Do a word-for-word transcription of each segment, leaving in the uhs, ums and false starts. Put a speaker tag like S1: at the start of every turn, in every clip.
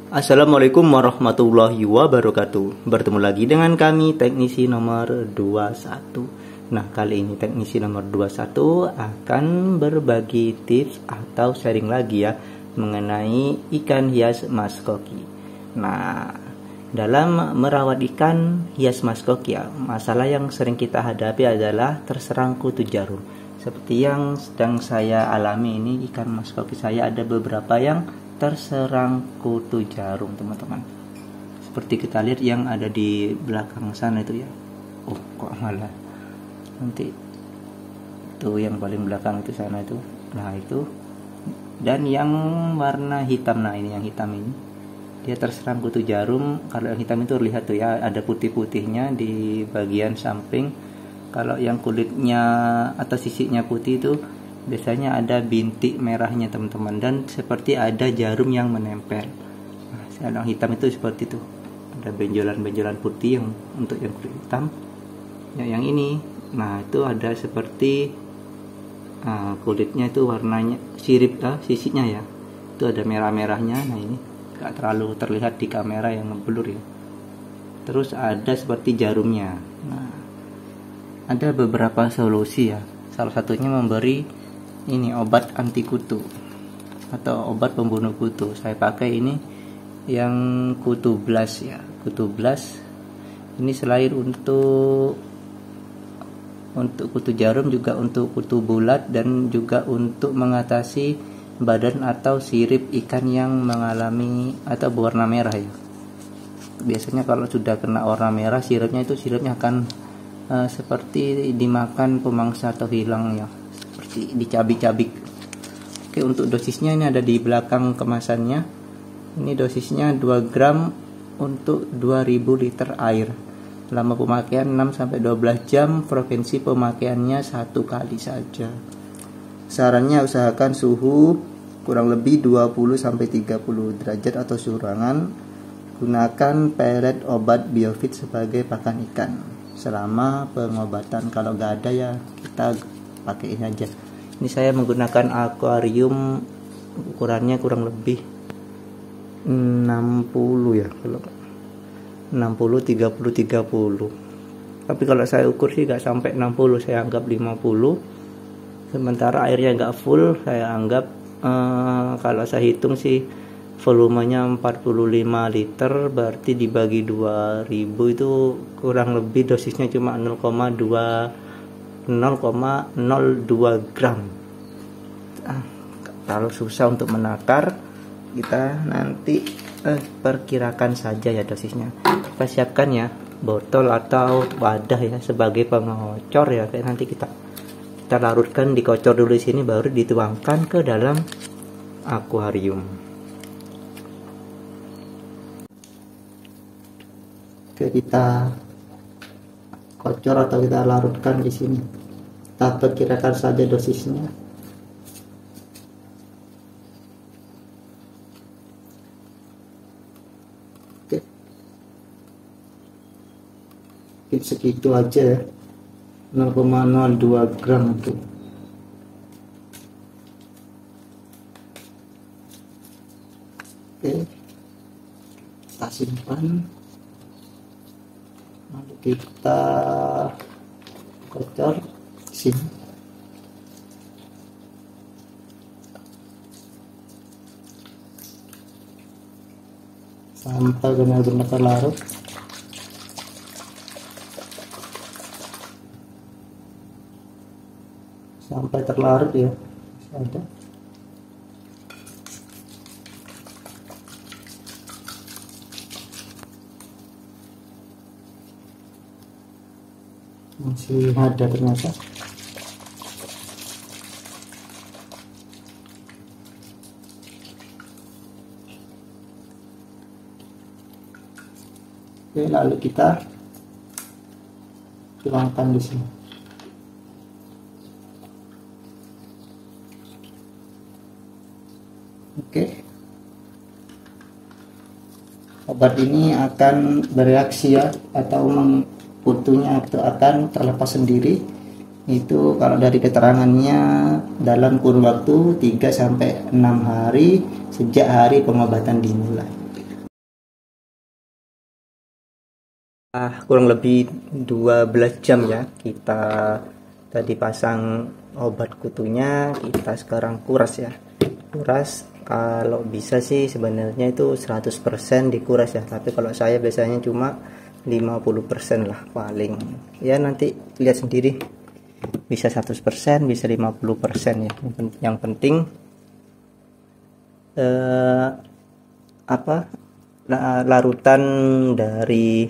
S1: Assalamualaikum warahmatullahi wabarakatuh. Bertemu lagi dengan kami teknisi nomor dua puluh satu. Nah, kali ini teknisi nomor dua puluh satu akan berbagi tips atau sharing lagi ya mengenai ikan hias maskoki. Nah, dalam merawat ikan hias maskoki ya, masalah yang sering kita hadapi adalah terserang kutu jarum. Seperti yang sedang saya alami ini, ikan maskoki saya ada beberapa yang terserang kutu jarum, teman-teman. Seperti kita lihat yang ada di belakang sana itu ya. Oh, kok malah nanti itu yang paling belakang itu sana itu. Nah, itu. Dan yang warna hitam, nah ini yang hitam ini. Dia terserang kutu jarum. Kalau yang hitam itu lihat tuh ya, ada putih-putihnya di bagian samping. Kalau yang kulitnya atau sisinya putih itu biasanya ada bintik merahnya, teman-teman, dan seperti ada jarum yang menempel. Nah, yang hitam itu seperti itu, ada benjolan-benjolan putih yang untuk yang kulit hitam. Ya, yang ini, nah itu ada seperti uh, kulitnya itu warnanya sirip, uh, sisinya ya, itu ada merah-merahnya. Nah ini gak terlalu terlihat di kamera yang ngeblur ya. Terus ada seperti jarumnya. Nah, ada beberapa solusi ya. Salah satunya memberi ini obat anti kutu atau obat pembunuh kutu. Saya pakai ini yang kutu blast ya, kutu blast. Ini selain untuk untuk kutu jarum juga untuk kutu bulat dan juga untuk mengatasi badan atau sirip ikan yang mengalami atau berwarna merah ya. Biasanya kalau sudah kena warna merah, siripnya itu siripnya akan uh, seperti dimakan pemangsa atau hilang ya, dicabik-cabik. Oke, untuk dosisnya ini ada di belakang kemasannya. Ini dosisnya dua gram untuk dua ribu liter air. Lama pemakaian enam sampai dua belas jam, frekuensi pemakaiannya satu kali saja. Sarannya usahakan suhu kurang lebih dua puluh sampai tiga puluh derajat atau suhu ruangan. Gunakan pelet obat biofit sebagai pakan ikan selama pengobatan. Kalau nggak ada ya kita pakai ini aja. Ini saya menggunakan akuarium, ukurannya kurang lebih enam puluh ya, kalau enam puluh tiga puluh tiga puluh. Tapi kalau saya ukur sih gak sampai enam puluh, saya anggap lima puluh. Sementara airnya gak full, saya anggap eh, kalau saya hitung sih volumenya empat puluh lima liter, berarti dibagi dua ribu itu kurang lebih dosisnya cuma nol koma nol dua gram. Ah, terlalu susah untuk menakar. Kita nanti eh, perkirakan saja ya dosisnya. Kita siapkan ya botol atau wadah ya sebagai pengocor ya. Kayak nanti kita kita larutkan, dikocor dulu di sini, baru dituangkan ke dalam akuarium. Oke, kita kocor atau kita larutkan di sini. Kita perkirakan saja dosisnya. Oke, mungkin segitu aja ya, nol koma nol dua gram itu. Oke, kita simpan. Lalu kita kocor sini. Sampai benar-benar terlarut. Sampai terlarut ya. Ada. Masih ada ternyata. Oke, lalu kita tuangkan di sini. Oke, obat ini akan bereaksi ya, atau meng kutunya itu akan terlepas sendiri. Itu kalau dari keterangannya dalam kurun waktu tiga sampai enam hari sejak hari pengobatan dimulai. Ah, kurang lebih dua belas jam ya kita tadi pasang obat kutunya, kita sekarang kuras ya. Kuras kalau bisa sih sebenarnya itu seratus persen dikuras ya, tapi kalau saya biasanya cuma lima puluh persen lah paling. Ya nanti lihat sendiri. Bisa seratus persen, bisa lima puluh persen ya. Yang penting eh, apa larutan dari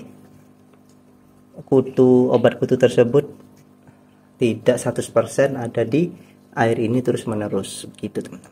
S1: kutu obat kutu tersebut tidak seratus persen ada di air ini terus menerus gitu teman-teman.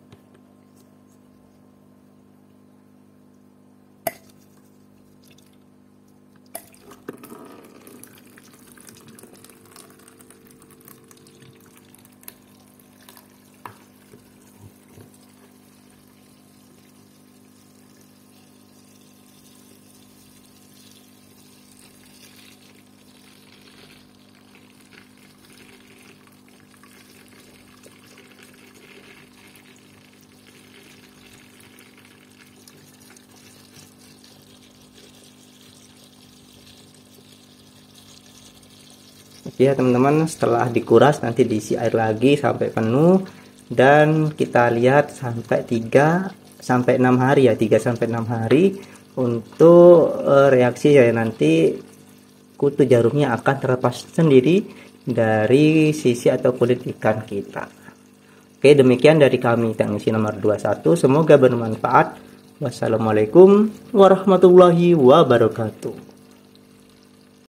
S1: Ya teman-teman, setelah dikuras nanti diisi air lagi sampai penuh dan kita lihat sampai tiga sampai enam hari ya, tiga sampai enam hari untuk uh, reaksi ya, nanti kutu jarumnya akan terlepas sendiri dari sisi atau kulit ikan kita. Oke, demikian dari kami teknisi nomor dua puluh satu, semoga bermanfaat. Wassalamualaikum warahmatullahi wabarakatuh.